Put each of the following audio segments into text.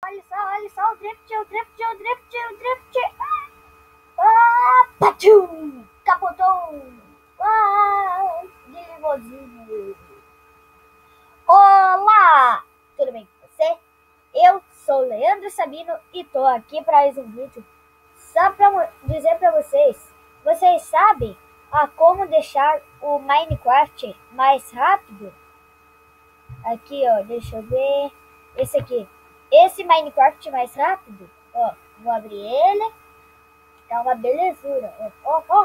olha só, o drift, o drift, o drift, o drift. Patum! Capotou! De limusine. Olá! Tudo bem com você? Eu sou Leandro Sabino e tô aqui para mais um vídeo só para dizer para vocês. Vocês sabem como deixar o Minecraft mais rápido? Aqui, ó, deixa eu ver. Esse aqui. Esse Minecraft mais rápido, ó, vou abrir ele. Tá uma belezura, ó.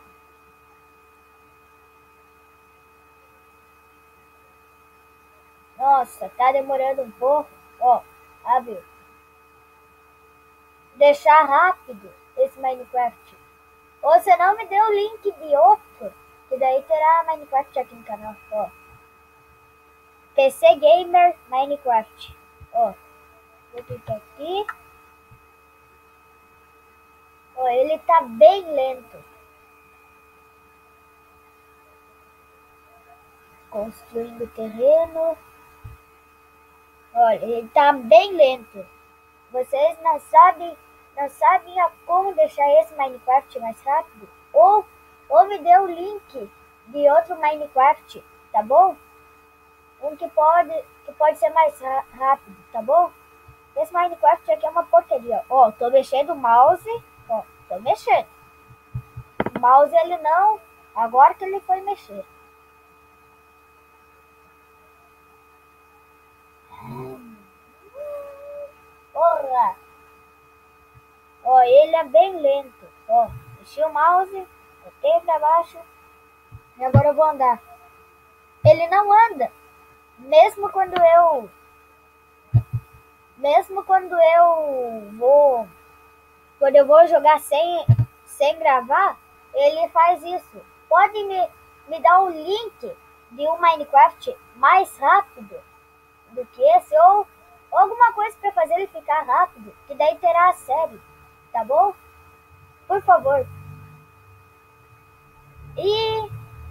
Nossa, tá demorando um pouco, ó, abriu. Deixar rápido esse Minecraft. Ou você não me deu o link de outro, que daí terá Minecraft aqui no canal, ó. PC Gamer Minecraft, ó. Vou clicar aqui. Ó, ele tá bem lento. Construindo terreno. Olha, ele tá bem lento. Vocês não sabem como deixar esse Minecraft mais rápido? Ou me dê o link de outro Minecraft, tá bom? Um que pode ser mais rápido, tá bom? Esse Minecraft aqui é uma porcaria. Ó, tô mexendo o mouse. Ó, tô mexendo. O mouse ele não... Agora que ele foi mexer. Porra! Ó, ele é bem lento. Ó, mexi o mouse, botei pra baixo. E agora eu vou andar. Ele não anda. Mesmo quando eu vou jogar sem gravar, ele faz isso. Pode me dar o link de um Minecraft mais rápido do que esse, ou alguma coisa para fazer ele ficar rápido, que daí terá a série, tá bom? Por favor. E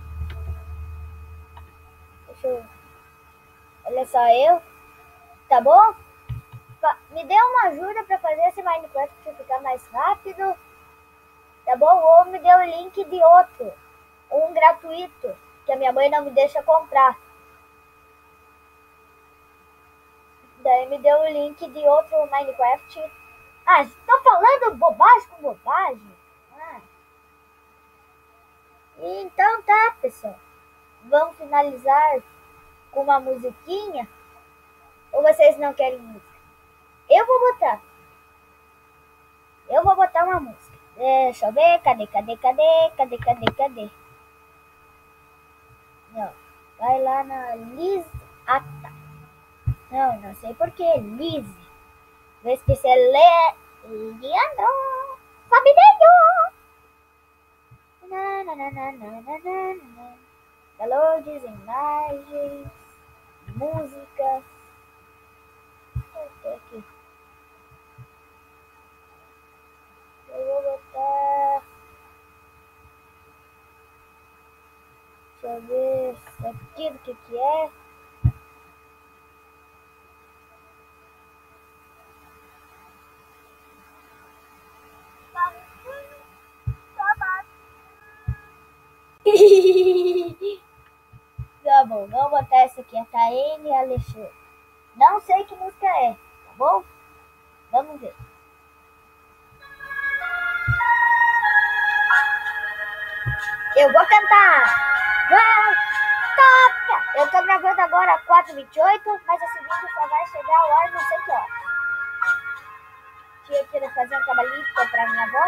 deixa eu... Olha só eu, tá bom? Me dê uma ajuda para fazer esse Minecraft ficar mais rápido, tá bom? Ou me dê o link de outro, um gratuito, que a minha mãe não me deixa comprar. Daí me deu o link de outro Minecraft. Tô falando bobagem com bobagem. Então tá, pessoal. Vamos finalizar com uma musiquinha? Ou vocês não querem música? Eu vou botar uma música. Deixa eu ver. Cadê? Não. Vai lá na Liz Ata. Não sei porquê. Liz. Vou esquecer Leandro Fabinho. Downloads, imagens, músicas. Aqui. Eu vou botar. Deixa eu ver isso aqui do que é. Tá bom, vamos botar essa aqui, a Taene Alexandre. Não sei que música é, tá bom? Vamos ver. Eu vou cantar. Toca! Eu tô gravando agora 4h28, mas esse vídeo só vai chegar ao ar não sei que hora. Tinha que fazer um trabalhinho pra minha avó.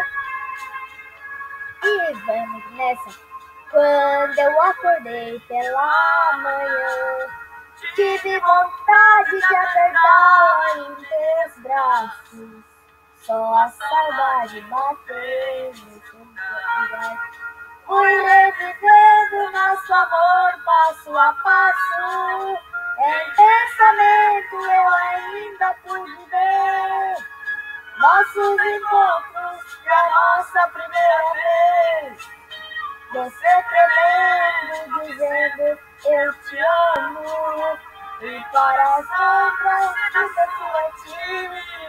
E vamos nessa. Quando eu acordei pela manhã, tive vontade de apertá-la em teus braços. Só a saudade bateu no seu. Fui revivendo nosso amor passo a passo. Em pensamento eu ainda pude ver nossos encontros da nossa primeira vez. Você tremendo, dizendo eu te amo. E para as outras fica sua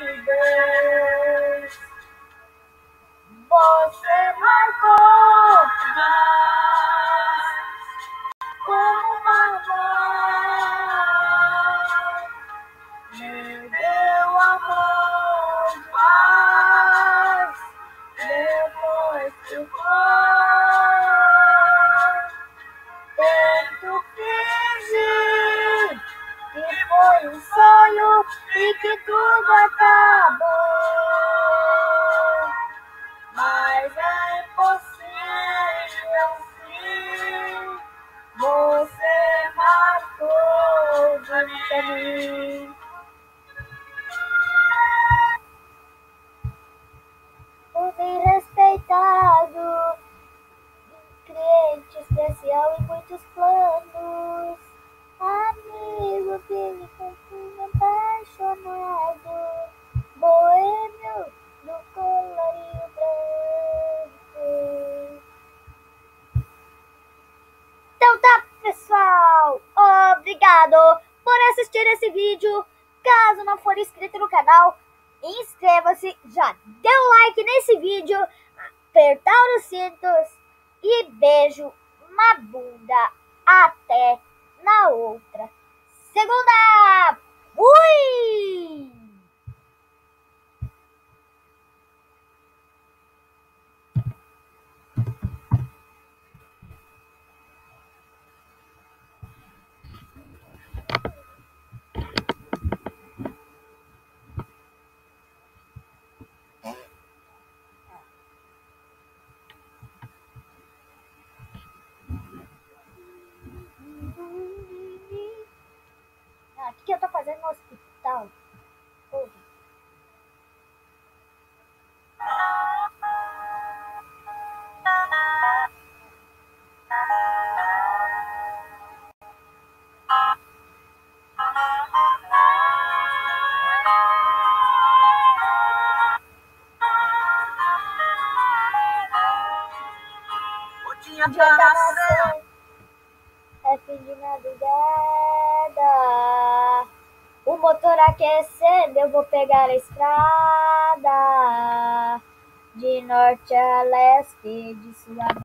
tudo acabou, mas é possível sim. Você marcou de mim. Fui bem respeitado, cliente especial e muitos planos. Amigo que me confia apaixonado, boêmio do colarinho branco. Então tá, pessoal, obrigado por assistir esse vídeo. Caso não for inscrito no canal, inscreva-se, já dê um like nesse vídeo, apertar os cintos e beijo na bunda. Até na outra segunda. Fui! O que eu tô fazendo no hospital? Porra. O dia tá nascendo, é fim de madrugada, o motor aquecendo, eu vou pegar a estrada de norte a leste de sul a